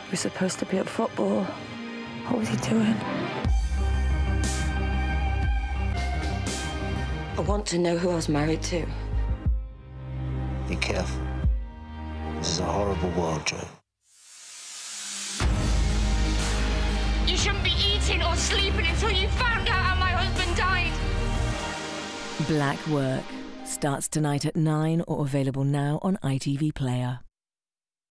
He was supposed to be at football. What was he doing? I want to know who I was married to. Be careful. This is a horrible world, Joe. You shouldn't be eating or sleeping until you found out how my husband died. Black Work starts tonight at 9 or available now on ITV Player.